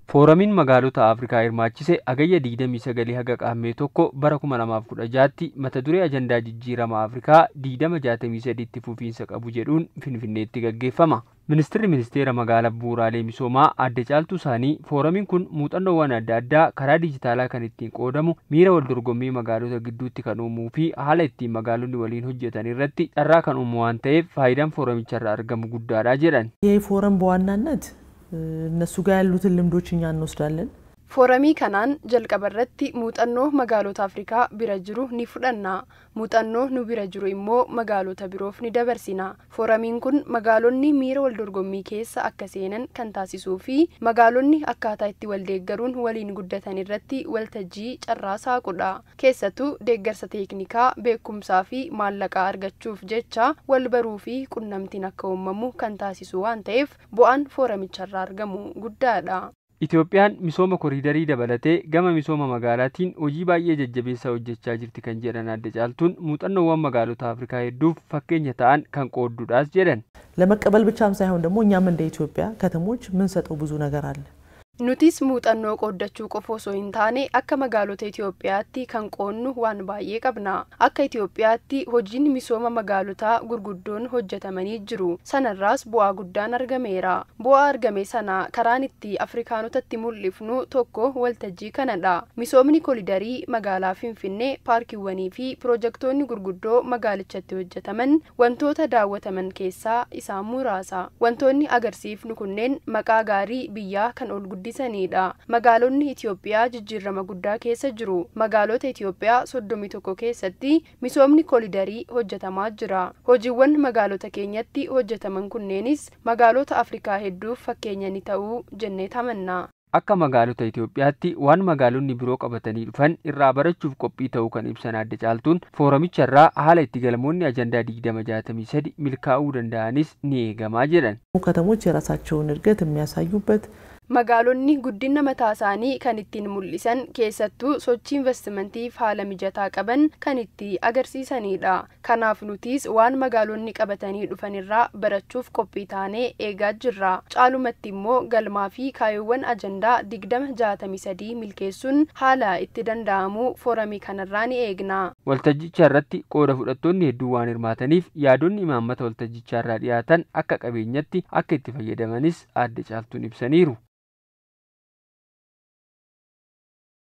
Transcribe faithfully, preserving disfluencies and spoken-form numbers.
Fooramiin magaalota Afrikaa hirmaachise hagayya digdamii sagal haga qaammee tokko bara kuma lamaaf kudha jaatti mata duree ajandaa jijjiirama Afrikaa digdama jaatamii sadii itti fufiinsa qabu jedhuun Finfinneetti gaggeeffama. Ministeerri ministeera magaalaa bu'uuraalee misoomaa adda caaltuu isaanii fooramiin kun muuxannoowwan adda addaa karaa dijitaalaa kan ittiin qoodamu miira wal dorgommii magaalota gidduutti kan uumuu fi haala ittiin magaalonni waliin hojjetan irratti carraa kan uumu waan ta'eef faayidaan fooramicha argamu guddaadha jedhan. ይሄ ፎረም በዋናነት እነሱ ጋር ያሉትን ልምዶች እኛ እንወስዳለን። ፎረሚ ከናን ጀልቀበረቲ ሙጠኖ መጋሎታ አፍሪካ ቢረጅሩ ኒፉደና ሙጠኖ ኑ ቢረጅሩ ኢሞ መጋሎታ ቢሮፍ ኒደበርሲና ፎረሚን ኩን መጋሎኒ ሚራ ወልዶርጎሚ ኬሳ አከሴነን ከንታሲሱፊ መጋሎኒ አካታ ኢtti ወልደገሩን ወሊን ጉደተን ይረቲ ወልተጂ ጨራሳ ቁዳ ኬሰቱ ደገርሰ ቴክኒካ ቤኩምሳፊ ማለቃ አርገቹፍ ጀቻ ወልበሩፊ ቁነምቲን አከውመሙ ከንታሲሱ ዋንቴፍ ቦአን ፎረሚቸራ አርገሙ ጉዳዳ Itoophiyaan misooma koriidarii dabalatee gama misooma magaalaatiin hojii baay'ee jajjabeessaa hojjechaa jirti kan jedhan adda caaltuun muuxannoowwan magaalota Afrikaa hedduuf fakkeenya ta'an kan qoodduudhaas jedhan. ለመቀበል ብቻም ሳይሆን ደግሞ እኛም እንደ ኢትዮጵያ ከተሞች ምን ሰጠው ብዙ ነገር አለ. Nutis muuxannoo qoodachuu qofa osoo hin taane akka magaalota Itoophiyaatti kan qoonnu waan baay'ee qabna. Akka Itoophiyaatti hojiin misooma magaalotaa gurguddoon hojjetamanii jiru. Sanarraas bu'aa guddaan argameera. Bu'aa argame sana karaan itti Afrikaanotatti mul'ifnu tokko waltajjii kanadha. Misoomni koriidarii magaalaa Finfinnee paarkiiwwanii fi piroojektonni gurguddoo magaalichatti hojjetaman wantoota daawwataman keessaa isaan muraasa. Wantoonni agarsiifnu kunneen maqaa gaarii biyyaa kan ol guddisa sanidha. Magaalonni Itoophiyaa jijjiirama guddaa keessa jiru. Magaalota Itoophiyaa soddomii tokko keessatti misoomni koriidarii hojjetamaa jira. Hojiiwwan magaalota keenyatti hojjetaman kunneenis magaalota Afrikaa hedduuf fakkeenya ni ta'uu jennee tamanna. Akka magaalota Itoophiyaatti waan magaalonni biroo qabatanii dhufan irraa barachuuf qophii ta'uu kan ibsan adda caaltuun fooramicha irraa haala itti galmoonni ajandaa digdama jaatamii sadii milkaa'uu danda'anis ni eegamaa jedhan. ከተሞች የራሳቸውን እድገት የሚያሳዩበት magaalonni guddina mataa isaanii kan ittiin mul'isan keessattuu sochii investimantiif haala mijataa qaban kan itti agarsiisanidha. Kanaaf nutis waan magaalonni qabatanii dhufanirraa barachuuf qophii taanee eegaa jirra. Caalumatti immoo galmaa fi kaayyoowwan ajandaa digdama jaatamii sadii milkeessuun haala itti danda'amu foorami kanarraa ni eegna. Waltajjicha irratti qooda fudhattoonni hedduu waan hirmaataniif yaadonni imaammata waltajjicha irraa dhiyaatan akka qabeenyatti akka itti fayyadamanis adda caaltuun ibsaniiru.